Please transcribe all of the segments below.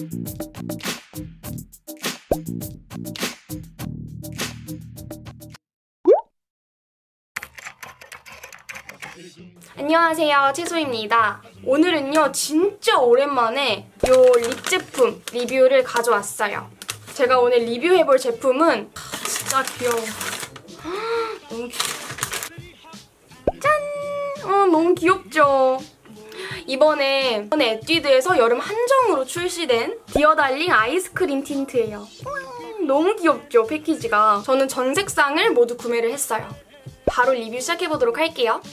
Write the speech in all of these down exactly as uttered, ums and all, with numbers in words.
안녕하세요, 채소입니다. 오늘은요 진짜 오랜만에 요 립 제품 리뷰를 가져왔어요. 제가 오늘 리뷰해볼 제품은 진짜 귀여워. 너무 귀여워. 짠! 어, 너무 귀엽죠? 이번에 이번에 에뛰드에서 여름 한정으로 출시된 디어 달링 아이스크림 틴트예요. 너무 귀엽죠, 패키지가. 저는 전 색상을 모두 구매를 했어요. 바로 리뷰 시작해보도록 할게요.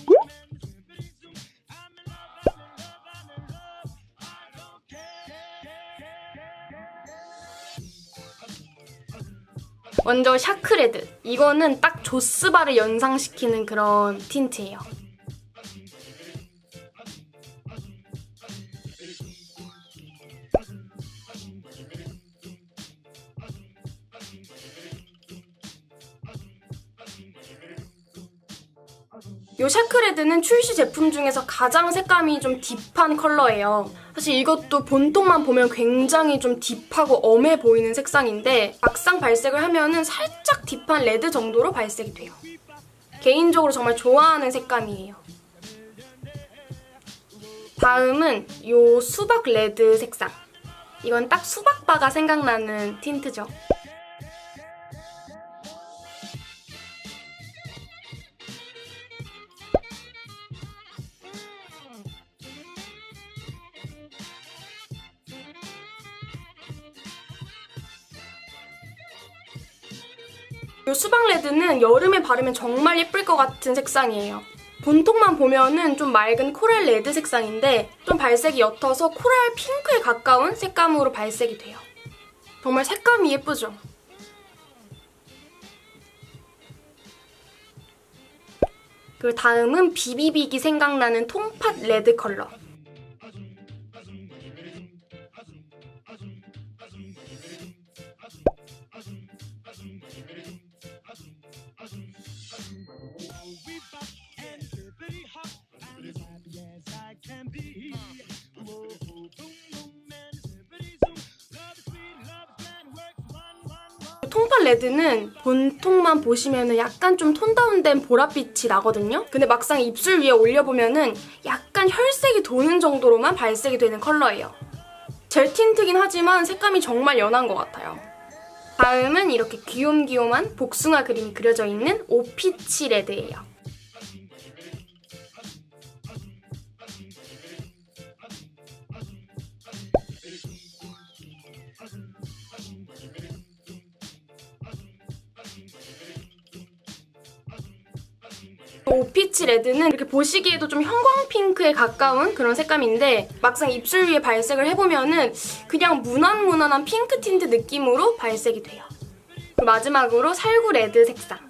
먼저 샤크레드. 이거는 딱 조스바를 연상시키는 그런 틴트예요. 이 샤크레드는 출시 제품 중에서 가장 색감이 좀 딥한 컬러예요. 사실 이것도 본통만 보면 굉장히 좀 딥하고 엄해 보이는 색상인데 막상 발색을 하면은 살짝 딥한 레드 정도로 발색이 돼요. 개인적으로 정말 좋아하는 색감이에요. 다음은 이 수박 레드 색상. 이건 딱 수박바가 생각나는 틴트죠. 이 수박 레드는 여름에 바르면 정말 예쁠 것 같은 색상이에요. 본통만 보면은 좀 맑은 코랄 레드 색상인데 좀 발색이 옅어서 코랄 핑크에 가까운 색감으로 발색이 돼요. 정말 색감이 예쁘죠? 그리고 다음은 비비빅이 생각나는 통팥 레드 컬러. 통팥 레드는 본통만 보시면 약간 좀 톤 다운된 보랏빛이 나거든요? 근데 막상 입술 위에 올려보면 약간 혈색이 도는 정도로만 발색이 되는 컬러예요. 젤 틴트긴 하지만 색감이 정말 연한 것 같아요. 다음은 이렇게 귀욤귀욤한 복숭아 그림이 그려져 있는 오피치 레드예요. 오피치 레드는 이렇게 보시기에도 좀 형광핑크에 가까운 그런 색감인데 막상 입술 위에 발색을 해보면은 그냥 무난무난한 핑크 틴트 느낌으로 발색이 돼요. 그리고 마지막으로 살구 레드 색상.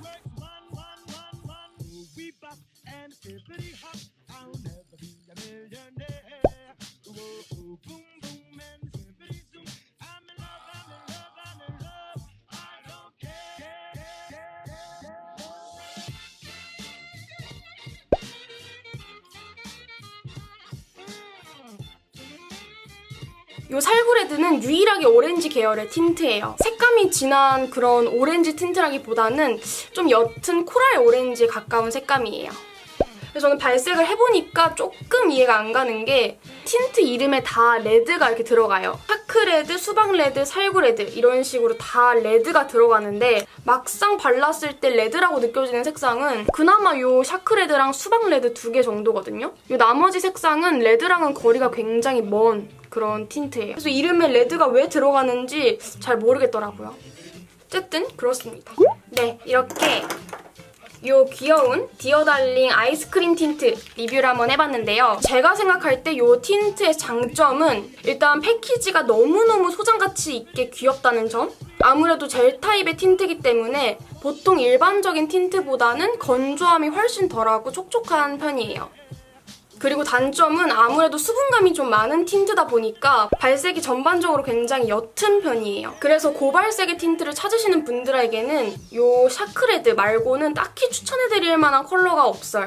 이 살구레드는 유일하게 오렌지 계열의 틴트예요. 색감이 진한 그런 오렌지 틴트라기보다는 좀 옅은 코랄 오렌지에 가까운 색감이에요. 그래서 저는 발색을 해보니까 조금 이해가 안 가는 게 틴트 이름에 다 레드가 이렇게 들어가요. 샤크레드, 수박레드, 살구레드 이런 식으로 다 레드가 들어가는데 막상 발랐을 때 레드라고 느껴지는 색상은 그나마 이 샤크레드랑 수박레드 두 개 정도거든요. 이 나머지 색상은 레드랑은 거리가 굉장히 먼 그런 틴트예요. 그래서 이름에 레드가 왜 들어가는지 잘 모르겠더라고요. 어쨌든 그렇습니다. 네, 이렇게 이 귀여운 디어 달링 아이스크림 틴트 리뷰를 한번 해봤는데요. 제가 생각할 때 이 틴트의 장점은 일단 패키지가 너무너무 소장가치 있게 귀엽다는 점? 아무래도 젤 타입의 틴트이기 때문에 보통 일반적인 틴트보다는 건조함이 훨씬 덜하고 촉촉한 편이에요. 그리고 단점은 아무래도 수분감이 좀 많은 틴트다 보니까 발색이 전반적으로 굉장히 옅은 편이에요. 그래서 고발색의 틴트를 찾으시는 분들에게는 이 샤크레드 말고는 딱히 추천해드릴 만한 컬러가 없어요.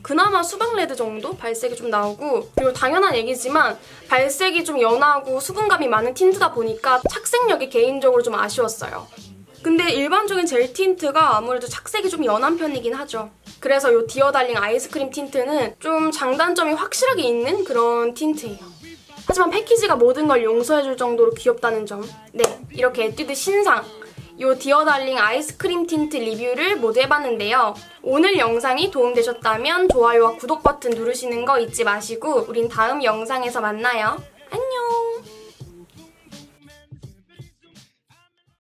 그나마 수박 레드 정도 발색이 좀 나오고, 그리고 당연한 얘기지만 발색이 좀 연하고 수분감이 많은 틴트다 보니까 착색력이 개인적으로 좀 아쉬웠어요. 근데 일반적인 젤 틴트가 아무래도 착색이 좀 연한 편이긴 하죠. 그래서 이 디어 달링 아이스크림 틴트는 좀 장단점이 확실하게 있는 그런 틴트예요. 하지만 패키지가 모든 걸 용서해줄 정도로 귀엽다는 점. 네, 이렇게 에뛰드 신상 이 디어 달링 아이스크림 틴트 리뷰를 모두 해봤는데요. 오늘 영상이 도움되셨다면 좋아요와 구독 버튼 누르시는 거 잊지 마시고 우린 다음 영상에서 만나요.